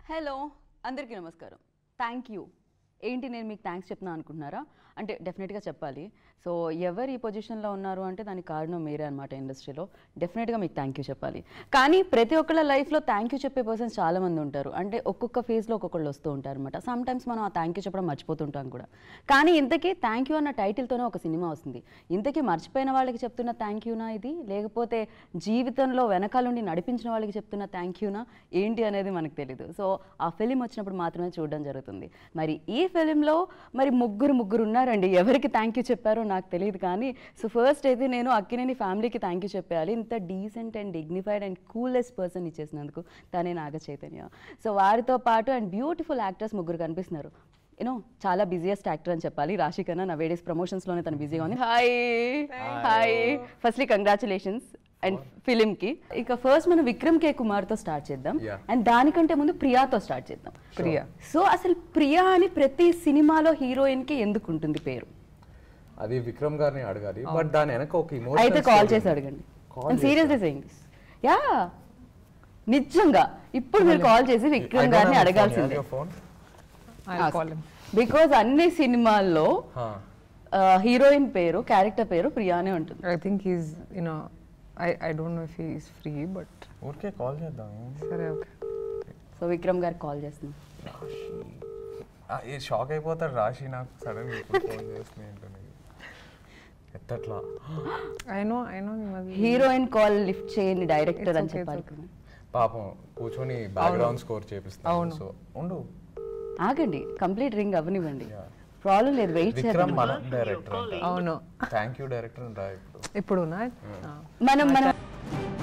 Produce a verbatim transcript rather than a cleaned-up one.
Hello అందరికీ నమస్కారం. Thank you. ఏంటి నేను మీకు థ్యాంక్స్ చెప్తున్నాను అనుకుంటున్నారా? అంటే డెఫినెట్గా చెప్పాలి. సో ఎవరు ఈ పొజిషన్లో ఉన్నారు అంటే దానికి కారణం మీరే అనమాట. ఇండస్ట్రీలో డెఫినెట్గా మీకు థ్యాంక్ యూ చెప్పాలి. కానీ ప్రతి ఒక్కళ్ళ లైఫ్లో థ్యాంక్ యూ చెప్పే పర్సన్స్ చాలామంది ఉంటారు. అంటే ఒక్కొక్క ఫేజ్లో ఒక్కొక్కళ్ళు వస్తూ ఉంటారు అనమాట. సమ్ టైమ్స్ మనం ఆ థ్యాంక్ యూ చెప్పడం మర్చిపోతుంటాం కూడా. కానీ ఇంతకీ థ్యాంక్ యూ అన్న టైటిల్తోనే ఒక సినిమా వస్తుంది. ఇంతకీ మర్చిపోయిన వాళ్ళకి చెప్తున్న థ్యాంక్ యూనా ఇది, లేకపోతే జీవితంలో వెనకాలండి నడిపించిన వాళ్ళకి చెప్తున్న థ్యాంక్ యూనా ఏంటి అనేది మనకు తెలీదు. సో ఆ ఫిలిం వచ్చినప్పుడు మాత్రమే చూడడం జరుగుతుంది. మరి ఈ ఫిలింలో మరి ముగ్గురు ముగ్గురు ఉన్నారండి. ఎవరికి థ్యాంక్ యూ చెప్పారో నాకు తెలియదు. కానీ సో ఫస్ట్ అయితే నేను అక్కినేని ఫ్యామిలీకి థ్యాంక్ యూ చెప్పాలి. ఇంత decent and dignified and coolest person ఇచ్చేసినందుకు తనే నాగ చైతన్య. సో వారితో పాటు అండ్ బ్యూటిఫుల్ యాక్టర్స్ ముగ్గురు కనిపిస్తున్నారు. యూనో చాలా బిజియెస్ట్ యాక్టర్ అని చెప్పాలి. రాశి ఖన్నా నా వేడేస్ ప్రమోషన్స్లోనే తను బిజీగా ఉంది. Hi hi firstly congratulations and ఫిలింకి. ఇక ఫస్ట్ మనం విక్రమ్ కే కుమార్తో స్టార్ట్ చేద్దాం. అండ్ దానికంటే ముందు ప్రియాతో స్టార్ట్ చేద్దాం. ప్రియా. సో అసలు ప్రియా అని ప్రతి సినిమాలో హీరోయిన్కి ఎందుకు ఉంటుంది పేరు? అది విక్రమ్ గారిని అడగాలి. బట్ దాని వెనక ఒక ఇమోషన్ అయితే కాల్ చేసి అడగండి. Seriously saying this. యా నిజంగా ఇప్పుడు మీరు కాల్ చేసి విక్రమ్ గారిని అడగాల్సిందే. బికాజ్ అన్ని సినిమాల్లో హీరోయిన్ పేరు క్యారెక్టర్ పేరు ప్రియానే ఉంటుంది. I think he's you know I I don't know if he is free, but okay call చేద్దాం. సరే ఓకే. సో విక్రమ్ గారికి కాల్ చేస్తున్నాం. ఏ షాక్ అయిపోతాడు రాశి. నాకు సడన్ గా ఫోన్ చేస్తుంది ఏంటని ఎత్తట్లా. I know I know heroine call lift చేయని డైరెక్టర్ అని చెప్పాలి. పాపం కూర్చొని బ్యాక్గ్రౌండ్ స్కోర్ చేపిస్తాను. సో ఉండు ఆగండి, కంప్లీట్ రింగ్ అవ్వనివ్వండి. ప్రాబ్లం లేదు, వెయిట్ చేద్దాం. మన డైరెక్టర్. అవును థ్యాంక్ యూ డైరెక్టర్. ఇప్పుడు మనం మనం